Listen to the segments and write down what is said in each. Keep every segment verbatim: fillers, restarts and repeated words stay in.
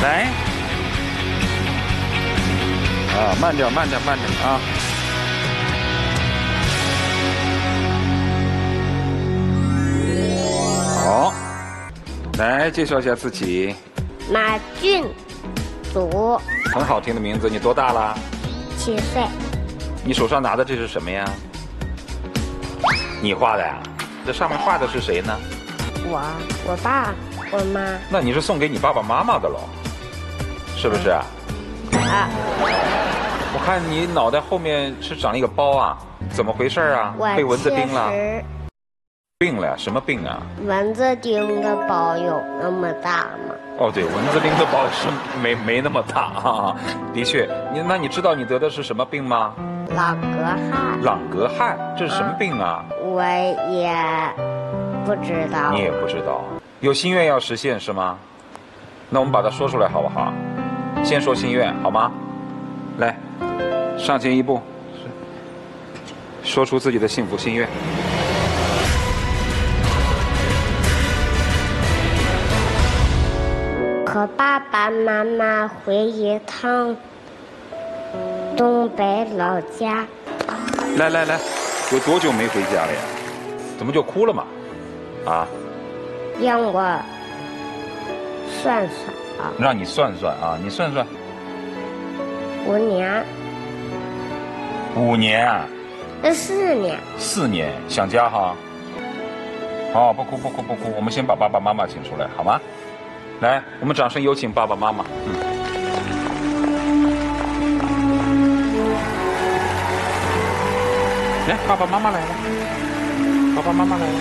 来，啊，慢点，慢点，慢点啊！好，来介绍一下自己。 马俊祖， 很好听的名字。你多大了？ 七岁。 你手上拿的这是什么呀？你画的呀？这上面画的是谁呢？ 我、我爸、我妈。 那你是送给你爸爸妈妈的喽？是不是啊？ 啊。 我看你脑袋后面是长了一个包啊，怎么回事啊？被蚊子叮了？病了呀？什么病啊？ 蚊子叮的包有那么大吗？ 哦，对，蚊子叮的包是没没那么大啊。的确，你那你知道你得的是什么病吗？ 朗格汗。 朗格汗，这是什么病啊？ 我也不知道。 你也不知道，有心愿要实现是吗？那我们把它说出来好不好？先说心愿好吗？来，上前一步，说出自己的幸福心愿。 和爸爸妈妈回一趟东北老家。 来来来，有多久没回家了呀？怎么就哭了嘛？啊？ 让我算算啊。 让你算算啊，你算算。 五年。 五年啊？ 那四年。 四年，想家哈？好，不哭不哭不哭，我们先把爸爸妈妈请出来好吗？来，我们掌声有请爸爸妈妈。嗯。来，爸爸妈妈来了，爸爸妈妈来了。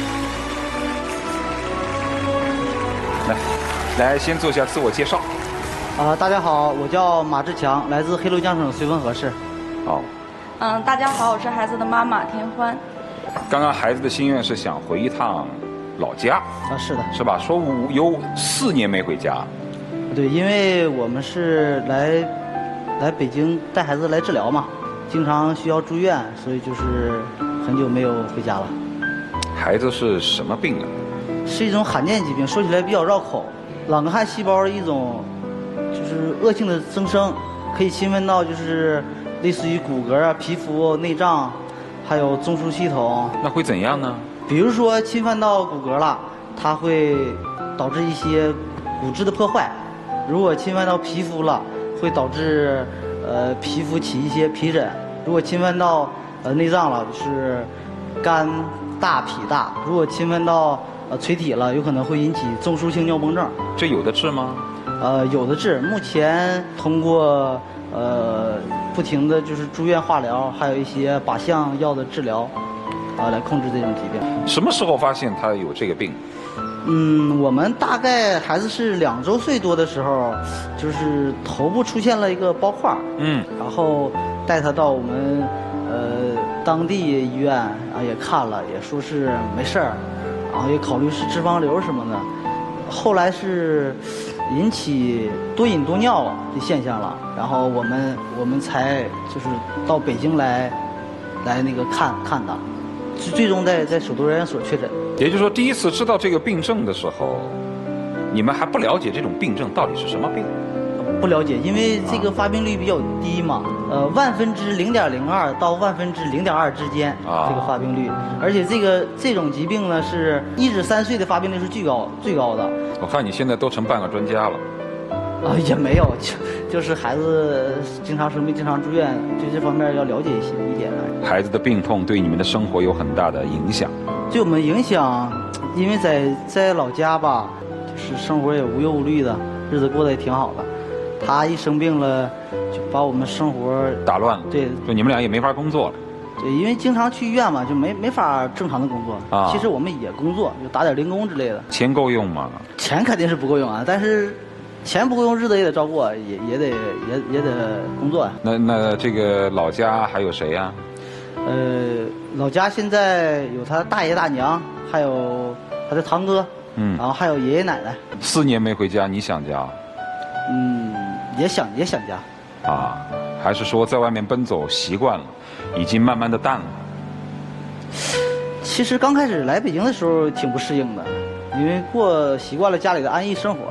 来，来，先做一下自我介绍。 啊，大家好，我叫马志强，来自黑龙江省绥芬河市。 好。 嗯，大家好，我是孩子的妈妈田欢。 刚刚孩子的心愿是想回一趟老家。 啊，是的。 是吧？说五有四年没回家。 对，因为我们是来来北京带孩子来治疗嘛，经常需要住院，所以就是很久没有回家了。 孩子是什么病啊？ 是一种罕见疾病，说起来比较绕口。朗格汗细胞一种就是恶性的增生，可以侵犯到就是类似于骨骼啊、皮肤、内脏，还有中枢系统。 那会怎样呢？ 比如说侵犯到骨骼了，它会导致一些骨质的破坏。如果侵犯到皮肤了，会导致呃皮肤起一些皮疹；如果侵犯到呃内脏了，就是肝大脾大；如果侵犯到呃垂体了，有可能会引起中枢性尿崩症。 这有的治吗？ 呃，有的治。目前通过呃不停的就是住院化疗，还有一些靶向药的治疗，啊、呃、来控制这种疾病。 什么时候发现他有这个病？ 嗯，我们大概孩子是两周岁多的时候，就是头部出现了一个包块，嗯，然后带他到我们呃当地医院啊也看了，也说是没事儿，然后也考虑是脂肪瘤什么的，后来是引起多饮多尿的现象了，然后我们我们才就是到北京来来那个看看他，最终在在首都疗养所确诊。 也就是说，第一次知道这个病症的时候，你们还不了解这种病症到底是什么病？ 不了解，因为这个发病率比较低嘛，呃，万分之零点零二到万分之零点二之间，啊，这个发病率，而且这个这种疾病呢，是一至三岁的发病率是最高最高的。 我看你现在都成半个专家了。 啊，也没有，就就是孩子经常生病、经常住院，对这方面要了解一些一点来。 孩子的病痛对你们的生活有很大的影响。 对我们影响，因为在在老家吧，就是生活也无忧无虑的，日子过得也挺好的。他一生病了，就把我们生活打乱了。 对， 就你们俩也没法工作了。 对，因为经常去医院嘛，就没没法正常的工作。啊，其实我们也工作，就打点零工之类的。 钱够用吗？ 钱肯定是不够用啊，但是钱不够用，日子也得照过，也也得也也得工作呀。 那那这个老家还有谁呀？ 呃，老家现在有他大爷大娘，还有他的堂哥，嗯，然后还有爷爷奶奶。 四年没回家，你想家？ 嗯，也想也想家。 啊，还是说在外面奔走习惯了，已经慢慢的淡了？ 其实刚开始来北京的时候挺不适应的，因为过习惯了家里的安逸生活了。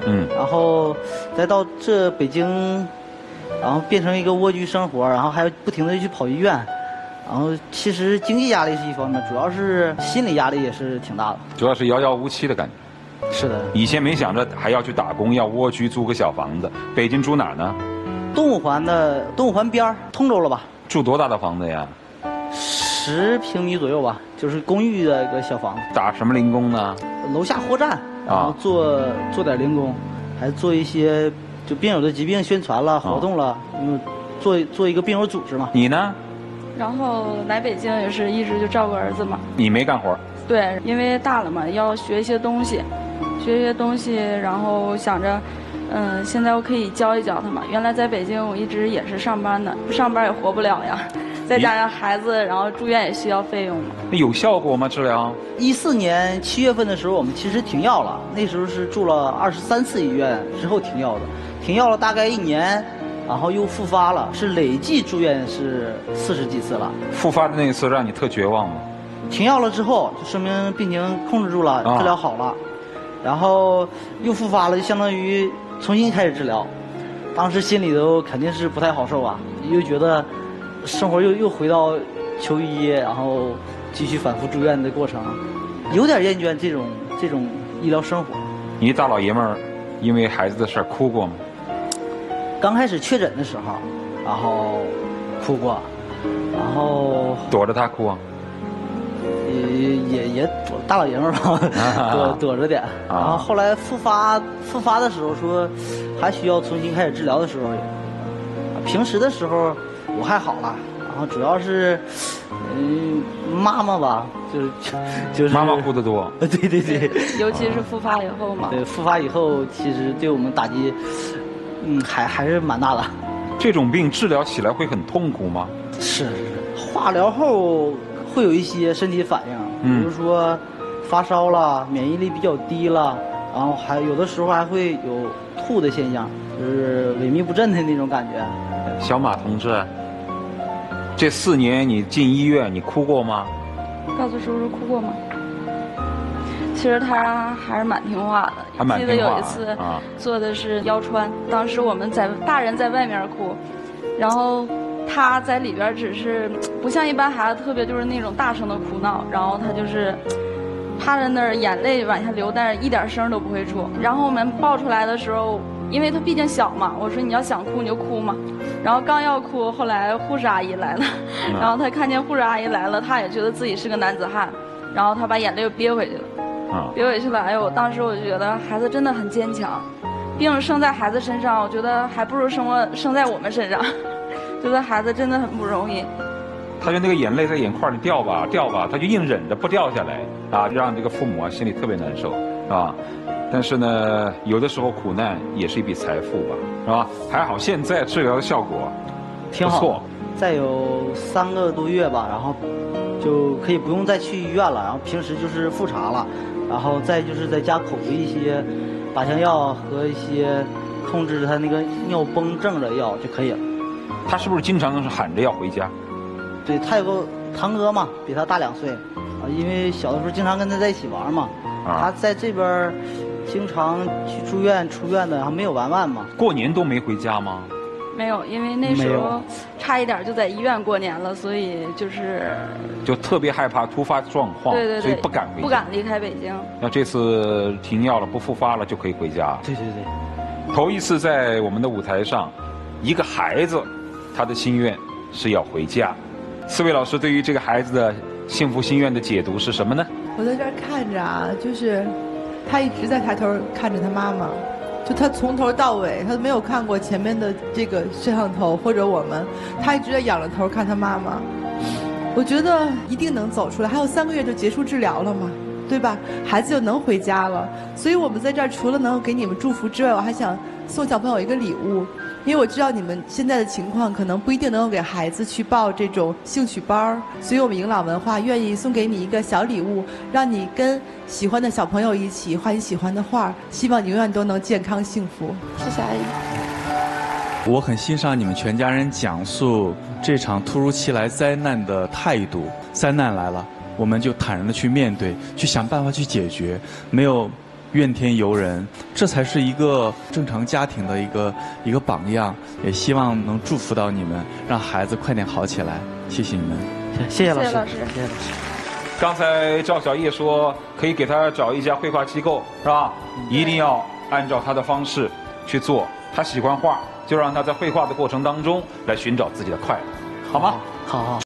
嗯，然后再到这北京，然后变成一个蜗居生活，然后还不停的去跑医院，然后其实经济压力是一方面，主要是心理压力也是挺大的， 主要是遥遥无期的感觉。 是的， 以前没想着还要去打工，要蜗居租个小房子。北京住哪儿呢？ 东五环的东五环边儿，通州了吧？ 住多大的房子呀？ 十平米左右吧，就是公寓的一个小房子。 打什么零工呢？ 楼下货站，然后做、啊、做点零工，还做一些就病友的疾病宣传了、活动了，因为做做一个病友组织嘛。 你呢？ 然后来北京也是一直就照顾儿子嘛。 你没干活？ 对，因为大了嘛，要学一些东西。学一些东西，然后想着，嗯，现在我可以教一教他嘛。原来在北京我一直也是上班的，不上班也活不了呀。再加上孩子，然后住院也需要费用嘛。 有效果吗？治疗？ 一四年七月份的时候，我们其实停药了，那时候是住了二十三次医院之后停药的，停药了大概一年，然后又复发了，是累计住院是四十几次了。 复发的那一次让你特绝望吗？ 停药了之后，就说明病情控制住了，治疗好了。啊，然后又复发了，就相当于重新开始治疗。当时心里头肯定是不太好受啊，又觉得生活又又回到求医，然后继续反复住院的过程，有点厌倦这种这种医疗生活。 你大老爷们儿因为孩子的事儿哭过吗？ 刚开始确诊的时候，然后哭过，然后躲着他哭啊。 也也也躲大老爷们儿吧，躲躲着点。然后后来复发复发的时候说，还需要重新开始治疗的时候，平时的时候我还好了。然后主要是，嗯，妈妈吧，就是就是妈妈哭得多。 对对对， 尤其是复发以后嘛。 对，复发以后其实对我们打击，嗯，还还是蛮大的。 这种病治疗起来会很痛苦吗？ 是，化疗后会有一些身体反应，比如说发烧了，免疫力比较低了，然后还有的时候还会有吐的现象，就是萎靡不振的那种感觉。 小马同志，这四年你进医院，你哭过吗？ 告诉叔叔哭过吗？其实他还是蛮听话的。 还蛮听话。 记得有一次做的是腰穿，当时我们在大人在外面哭，然后他在里边只是不像一般孩子特别就是那种大声的哭闹，然后他就是趴在那儿眼泪往下流，但是一点声都不会出。然后我们抱出来的时候，因为他毕竟小嘛，我说你要想哭你就哭嘛。然后刚要哭，后来护士阿姨来了，然后他看见护士阿姨来了，他也觉得自己是个男子汉，然后他把眼泪又憋回去了。憋回去了，哎呦！当时我就觉得孩子真的很坚强，病生在孩子身上，我觉得还不如生我生在我们身上，觉得孩子真的很不容易。 他就那个眼泪在眼眶里掉吧掉吧，他就硬忍着不掉下来啊，让这个父母啊心里特别难受啊。但是呢，有的时候苦难也是一笔财富吧，是吧？还好现在治疗的效果挺好，再有三个多月吧，然后就可以不用再去医院了，然后平时就是复查了。然后再就是在家口服一些靶向药和一些控制他那个尿崩症的药就可以了。 他是不是经常是喊着要回家？ 对，他有个堂哥嘛，比他大两岁，啊，因为小的时候经常跟他在一起玩嘛。啊、他在这边经常去住院出院的，还没有完完嘛。 过年都没回家吗？ 没有，因为那时候差一点就在医院过年了，所以就是就特别害怕突发状况， 对对对， 所以不敢回家， 不敢离开北京。 那这次停药了，不复发了，就可以回家。 对对对， 头一次在我们的舞台上，一个孩子，他的心愿是要回家。四位老师对于这个孩子的幸福心愿的解读是什么呢？ 我在这儿看着啊，就是他一直在抬头看着他妈妈。就他从头到尾，他都没有看过前面的这个摄像头或者我们，他一直在仰着头看他妈妈。我觉得一定能走出来，还有三个月就结束治疗了嘛，对吧？孩子就能回家了。所以我们在这儿除了能够给你们祝福之外，我还想送小朋友一个礼物，因为我知道你们现在的情况可能不一定能够给孩子去报这种兴趣班儿，所以我们迎老文化愿意送给你一个小礼物，让你跟喜欢的小朋友一起画你喜欢的画，希望你永远都能健康幸福。 谢谢阿姨。 我很欣赏你们全家人讲述这场突如其来灾难的态度。灾难来了，我们就坦然的去面对，去想办法去解决，没有怨天尤人，这才是一个正常家庭的一个一个榜样。也希望能祝福到你们，让孩子快点好起来。谢谢你们， 谢谢老师， 谢谢老师， 谢谢老师。 刚才赵小叶说可以给他找一家绘画机构，是吧？一定要按照他的方式去做。他喜欢画，就让他在绘画的过程当中来寻找自己的快乐，好吗？ 好好。